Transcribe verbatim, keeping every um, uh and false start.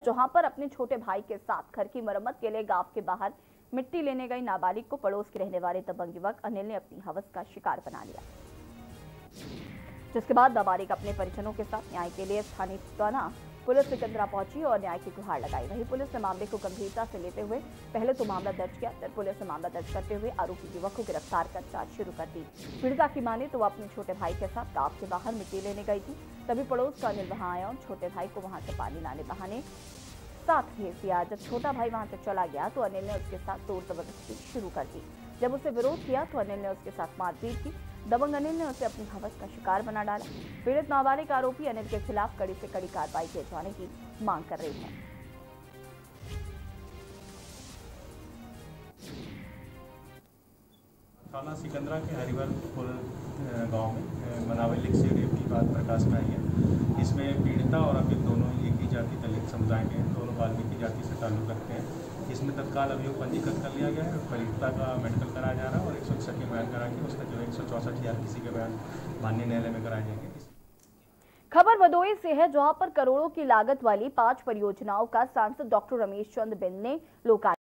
जहां पर अपने छोटे भाई के साथ घर की मरम्मत के लिए गांव के बाहर मिट्टी लेने गई नाबालिग को पड़ोस के रहने वाले दबंग युवक अनिल ने अपनी हवस का शिकार बना लिया, जिसके बाद नाबालिग अपने परिजनों के साथ न्याय के लिए स्थानीय थाना पुलिस सिकंदरा पहुंची और न्याय की गुहार लगाई। वहीं पुलिस ने मामले को गंभीरता से लेते हुए पहले तो मामला दर्ज किया, फिर पुलिस ने मामला दर्ज करते हुए आरोपी युवक को गिरफ्तार कर जांच शुरू कर दी। पीड़िता की माने तो वह अपने छोटे भाई के साथ गांव के बाहर मिट्टी लेने गई थी, तभी पड़ोस का अनिल वहां आया और छोटे भाई को वहां से पानी लाने बहाने साथ भेज दिया। जब छोटा भाई वहां से चला गया तो अनिल ने उसके साथ जोर जबरदस्ती शुरू कर दी। जब उसे विरोध किया तो अनिल ने उसके साथ मारपीट की। दबंग अनिल ने उसे अपनी हवस का शिकार बना डाला। पीड़ित नाबालिग आरोपी अनिल के खिलाफ कड़ी से कड़ी कार्रवाई किए जाने की मांग कर रही है। थाना सिकंदरा के हरिवरपुर गांव में मनावली सीढ़ी की बात प्रकाश में आई है। इसमें पीड़िता और अभी दोनों एक ही जाति दलित समुदाय के हैं, दोनों वाल्मीकि जाति से ताल्लुक रखते हैं। इसमें तत्काल अभियोग पंजीकृत कर लिया गया है। पीड़िता का मेडिकल कराया जा रहा है और एक सौ इकसठ के बयान करा के उसका जो एक सौ चौसठ हजार किसी के बयान माननीय न्यायालय में कराए जाएंगे। खबर भदोही से है, जहां पर करोड़ों की लागत वाली पांच परियोजनाओं का सांसद डॉक्टर रमेश चंद बिंद ने लोकार्पण